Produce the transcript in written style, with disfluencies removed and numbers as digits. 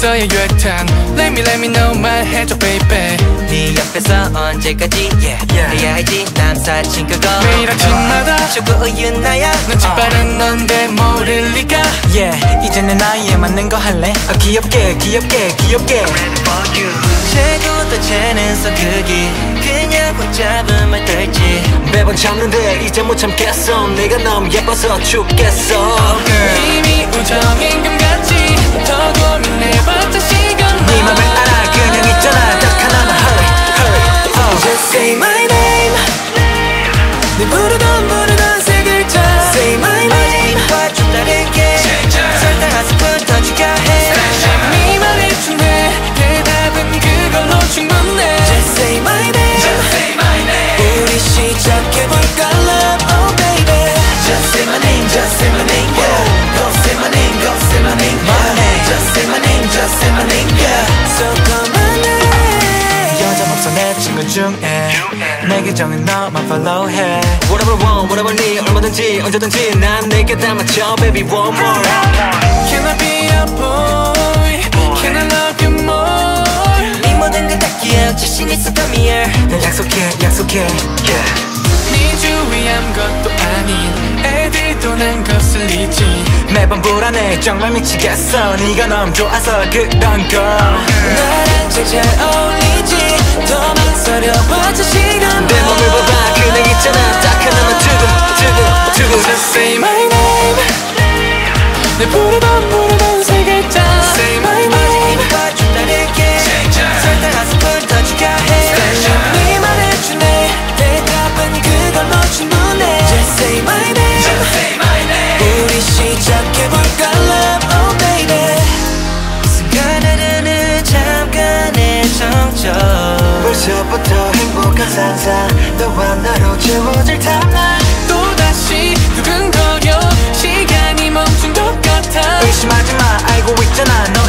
있어야 유액탄 Let me know 말해줘 baby 네 옆에서 언제까지 해야 할지 남 사친 그거 매일 아침마다 초코 우유 나야 눈치 빠른 넌데 모를 리가 이제 내 나이에 맞는 거 할래? 귀엽게 최고 쟤는 성격이 그냥 꽉 잡은 말 떨지 매번 참는데 이제 못 참겠어 네가 너무 예뻐서 죽겠어 이미 우정인 것 같지 더 고민해봤자 시간 네 맘을 알아 그냥 있잖아 딱 하나만 hurry Just say my name 네 부르던 세 글자 Say my name 어제와 좀 다르게 설탕 한 스푼 더 추가해 네 말해주네 대답은 그걸로 충분해 Just say my name 우리 시작해볼까 love oh baby Just say my name yeah Go say my name Just say my name yeah So come on 여자 없어 내 친구 중에 내 계정은 너만 follow해 Whatever I want, whatever I need 얼마든지 언제든지 난 내게 다 맞춰 Baby one more Can I be a boy? Can I love you more? 네 모든 걸 다 기억 자신 있어 come here 난 약속해 네 주위 아무것도 아닌 애들도 난 거슬리지 매번 불안해 정말 미치겠어 네가 너무 좋아서 그런 걸 나랑 잘 어울리지 더 망설여봐줘 시간 내 맘을 봐봐 그냥 있잖아 딱 하나만 두고 Just say my name 내 부르던 세 글자 Say my name 어제와 좀 다르게 설탕 한 스푼 더 추가해 네 말해주네 대답은 그걸로 충분해 Just say my name 우리 시작해볼까 love oh baby 순간 흐르는 잠깐의 정적 벌써부터 행복한 상상 너와 나로 채워질 탐나 또다시 두근거려 시간이 멈춘 것 같아 의심하지마 알고 있잖아 너